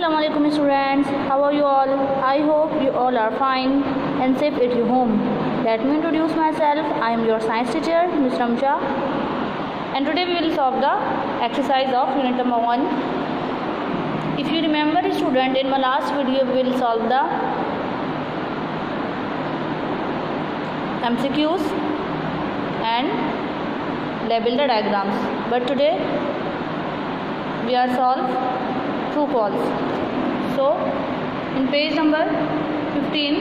Assalamualaikum students, how are you all? I hope you all are fine and safe at your home. Let me introduce myself. I am your science teacher, Ms. Ramcha, and today we will solve the exercise of unit number 1. If you remember, student, in my last video we will solve the MCQs and label the diagrams, but today we are solve true false. So in page number 15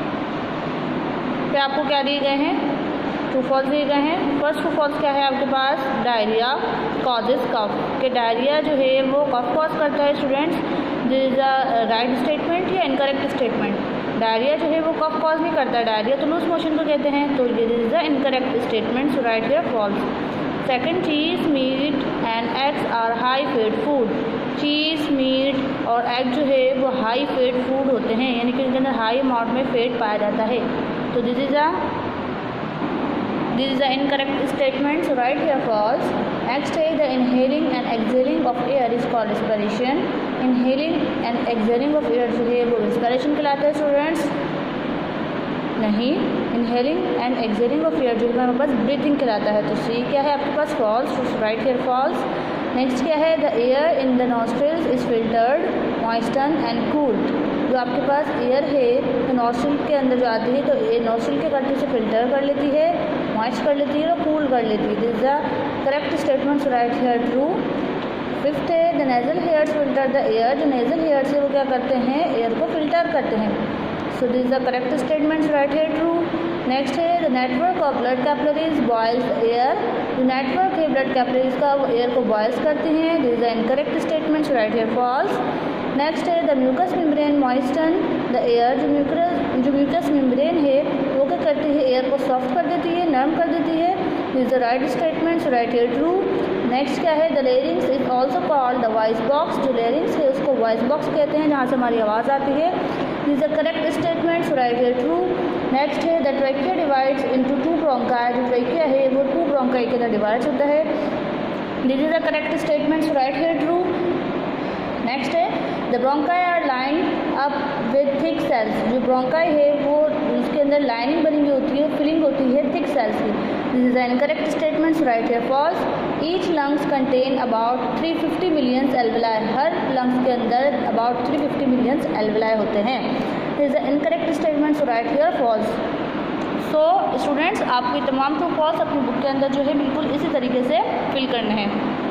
पे आपको क्या दिए गए हैं? True false दिए गए हैं. First true false क्या है आपके पास? डायरिया कॉजेज कफ. कि डायरिया जो है वो कफ कॉज करता है students. This is a right statement या इनकरेक्ट स्टेटमेंट? डायरिया जो है वो कफ कॉज नहीं करता है. डायरिया तो लूज मोशन को कहते हैं, तो ये this is the incorrect statement. So right here false. Second, cheese meat and eggs are high fat food. Cheese meat और एग जो है वो हाई फैट फूड होते हैं, यानी कि उनके अंदर हाई अमाउंट में फैट पाया जाता है. तो this is the incorrect statement. So right here false. Next है the inhaling and exhaling of air is called respiration. Inhaling and exhaling of air जो है वो रेस्पिरेशन कहलाता है स्टूडेंट्स. नहीं, inhaling and exhaling of air जो है हमारे पास ब्रीथिंग कहलाता है. तो सी क्या है आपके पास? False. Right here false. Next क्या है? The air in the nostrils is filtered, moisten and cooled. जो आपके पास एयर है तो नॉस्ट्रिल के अंदर जो आती है तो ये नॉस्ट्रिल के करते से फिल्टर कर लेती है, मॉइस्ट कर लेती है और कूल कर लेती है. This is the correct statement. Right here true. Fifth है the nasal hairs filter the air. जो नेजल हेयर्स है वो क्या करते हैं? एयर को फिल्टर करते हैं. So this is the correct statement. Right here true. Next है the network of blood capillaries boils the air. जो network है blood capillaries का वो air को boils करती हैं. This is the incorrect statement. Right here false. Next है the mucous membrane moisten the air. जो mucous membrane है वो क्या करती है? air को soft कर देती है, नरम कर देती है. This is the right statement. Right here true. Next क्या है? The larynx is also called the voice box. जो लेरिंग्स है उसको वॉइस बॉक्स कहते हैं, जहाँ से हमारी आवाज़ आती है. This is the correct statement. Right here true. Next है the trachea divides into two bronchi. जो ट्रैकिया है वो टू ब्रोंकाई के अंदर डिवाइड्स होता है. This is the correct statement. Right here true. Next है the bronchi are lined up with thick cells. जो ब्रोंकाई है वो उसके अंदर लाइनिंग बनी हुई होती है, फिलिंग होती है थिक सेल्स की. This is the incorrect statement. Right here false. Each lungs contain about 350 millions alveoli. हर लंग्स के अंदर अबाउट 350 मिलियंस एल्वेलाई होते हैं. This is the incorrect statement. Right here false. So students, आपको तमाम ट्रू फॉल्स अपनी book के अंदर जो है बिल्कुल इसी तरीके से फिल करने हैं.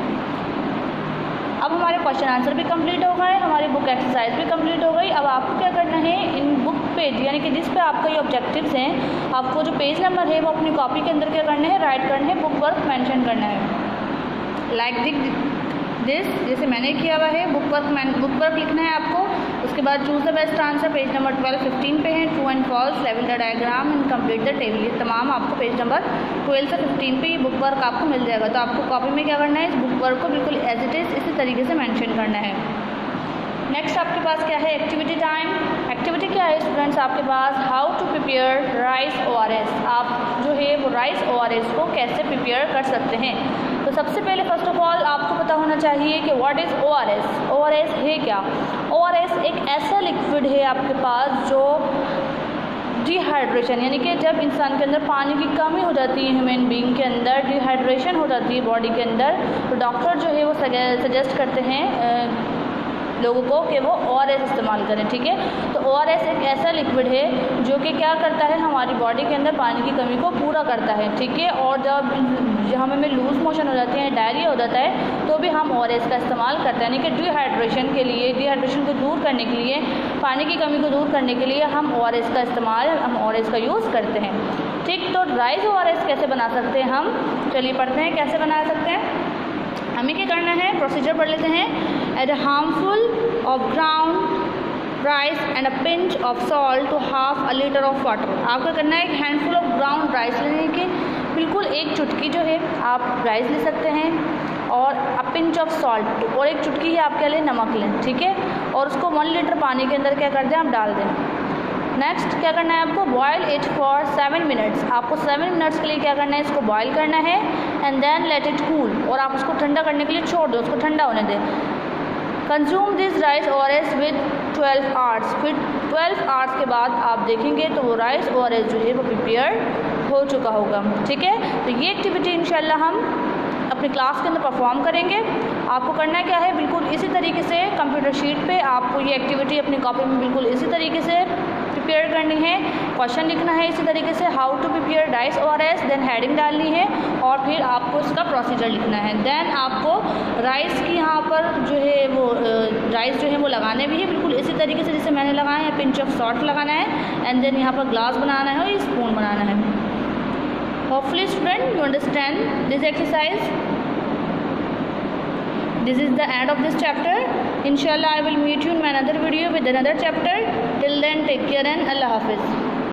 अब हमारे क्वेश्चन आंसर भी कंप्लीट हो गए, हमारी बुक एक्सरसाइज भी कंप्लीट हो गई. अब आपको क्या करना है? इन बुक पेज यानी कि जिस पे आपका ये ऑब्जेक्टिव्स हैं, आपको जो पेज नंबर है वो अपनी कॉपी के अंदर क्या करना है? राइट करना है, बुक वर्क मेंशन करना है. लाइक दिस जैसे मैंने किया हुआ है. बुक वर्क लिखना है आपको. उसके बाद choose the best answer. Page number 12-15 पे है. ट्रू एंड फॉल्स, लेवल the diagram and complete the table. ये तमाम आपको पेज नंबर 12 से 15 पे ये बुक वर्क आपको मिल जाएगा. तो आपको कॉपी में क्या करना है? इस बुक वर्क को बिल्कुल एज इट इज़ इसी तरीके से मेंशन करना है. नेक्स्ट आपके पास क्या है? Activity time. एक्टिविटी क्या है स्टूडेंट्स आपके पास? How to prepare rice ORS. आप जो है वो राइस ORS को कैसे प्रिपेयर कर सकते हैं? तो सबसे पहले फर्स्ट ऑफ ऑल आपको पता होना चाहिए कि व्हाट इज़ ORS. ORS है क्या? ORS एक ऐसा लिक्विड है आपके पास जो डिहाइड्रेशन यानी कि जब इंसान के अंदर पानी की कमी हो जाती है, ह्यूमन बीइंग के अंदर डिहाइड्रेशन हो जाती है बॉडी के अंदर, तो डॉक्टर जो है वो सजेस्ट करते हैं लोगों को कि वो ORS इस्तेमाल करें. ठीक है, तो ORS एक ऐसा लिक्विड है जो कि क्या करता है? हमारी बॉडी के अंदर पानी की कमी को पूरा करता है. ठीक है, और जब हमें लूज मोशन हो जाती है, डायरिया हो जाता है, तो भी हम ORS का इस्तेमाल करते हैं. यानी कि डिहाइड्रेशन के लिए, डिहाइड्रेशन को दूर करने के लिए, पानी की कमी को दूर करने के लिए हम ORS का इस्तेमाल, हम ORS का यूज़ करते हैं. ठीक, तो राइस ORS कैसे बना सकते हैं हम? चलिए पढ़ते हैं कैसे बना सकते हैं. हमें क्या करना है? प्रोसीजर पढ़ लेते हैं. Add a harmful of ground rice and a pinch of salt to half a litre of water. आपको करना है एक हैंडफुल ऑफ ग्राउंड राइस लेने की, बिल्कुल एक चुटकी जो है आप राइस ले सकते हैं, और अ पिंच ऑफ सॉल्ट, और एक चुटकी है आपके लिए नमक लें. ठीक है, और उसको 1 लीटर पानी के अंदर क्या कर दें? आप डाल दें. नेक्स्ट क्या करना है आपको? Boil it for 7 minutes. आपको 7 मिनट्स के लिए क्या करना है? इसको बॉयल करना है. And then let it cool. और आप उसको ठंडा करने के लिए छोड़ दो, उसको ठंडा होने दें. Consume this rice ORS with 12 hours. फिर 12 आवर्स के बाद आप देखेंगे तो वो राइस ORS जो है वो प्रिपेयर हो चुका होगा। ठीक है, तो ये एक्टिविटी इंशाल्लाह हम अपनी क्लास के अंदर परफॉर्म करेंगे। आपको करना क्या है, बिल्कुल इसी तरीके से कंप्यूटर शीट पे आपको ये एक्टिविटी अपनी कॉपी में बिल्कुल इसी तरीके से प्रिपेयर करनी है। क्वेश्चन लिखना है इसी तरीके से, how to prepare rice ORS, then heading डालनी है और फिर आपको इसका प्रोसीजर लिखना है। देन आपको राइस की यहाँ पर जो है वो राइस जो है वो लगाने भी है बिल्कुल इसी तरीके से जैसे मैंने लगाया है। पिंच ऑफ सॉल्ट लगाना है एंड देन यहाँ पर ग्लास बनाना है और स्पून बनाना है। Hopefully student you understand this exercise. This is the end of this chapter. Inshallah I will meet you in my another video with another chapter. Till then take care and Allah Hafiz.